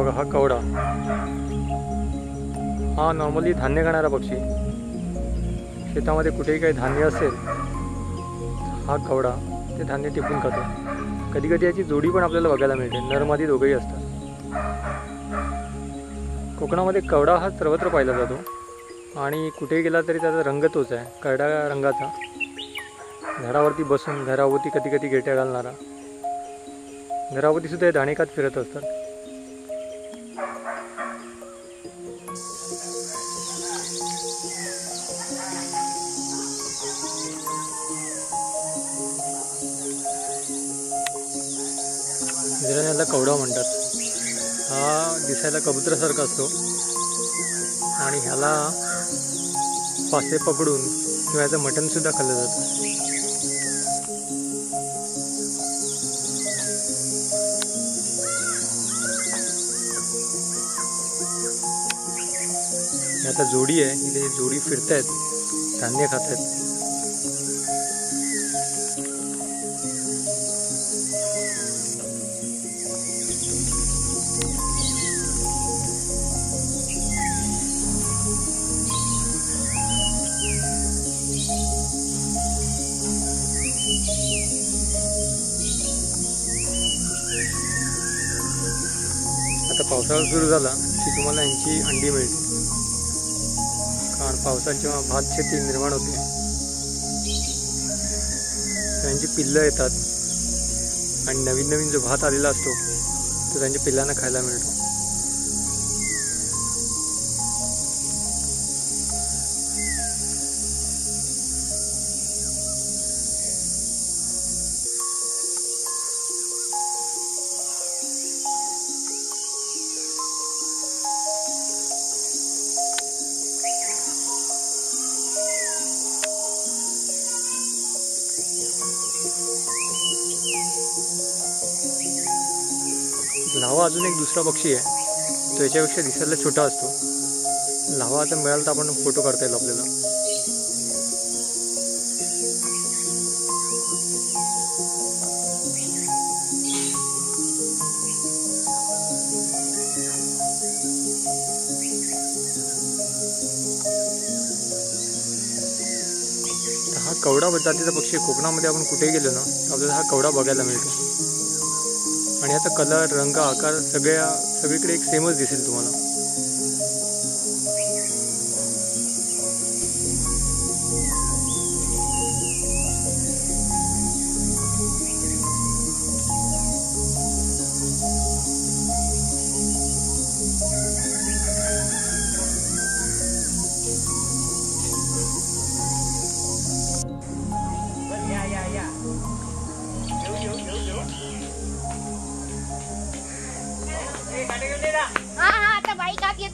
बघा हा कवडा, हा नॉर्मली धान्य खाणारा पक्षी. शेतामध्ये कुठेही काही धान्य असेल हा कवडा ते धान्य टिपून खातो. कधी कधी याची जोडी पण आपल्याला बघायला मिळते, नर मादी दोघंही असतात. कोकणामध्ये कवडा हा सर्वत्र पाहिला जातो आणि कुठेही गेला तरी त्याचा रंग तोच आहे, करड्या रंगाचा. झाडावरती बसून घराभोवती कधी कधी गेट्या घालणारा. घराभोवती सुद्धा हे दाणे खात फिरत असतात. याला कवडा म्हणतात. हा दिसायला कबुतरासारखा असतो आणि ह्याला पासे पकडून किंवा याचं मटण सुद्धा खाल्लं जातं. आता जोडी आहे, इथे जोडी फिरतायत, धान्य खातायत. आता पावसाळा सुरू झाला की तुम्हाला यांची अंडी मिळते, कारण पावसात जेव्हा भात शेती निर्माण होते त्यांची पिल्लं येतात आणि नवीन नवीन जो भात आलेला असतो तो त्यांच्या पिल्लांना खायला मिळतो. लावा अजून एक दुसरा पक्षी आहे, तो याच्यापेक्षा दिसायला छोटा असतो. लावा आता मिळाला तर आपण फोटो काढता येईल आपल्याला. हा कवडा जातीचा पक्षी कोकणामध्ये आपण कुठेही गेलो ना आपल्याला हा कवडा बघायला मिळतो आणि याचा कलर, रंग, आकार सगळीकडे एक सेमच दिसेल तुम्हाला. हाँ हाँ तो भाई का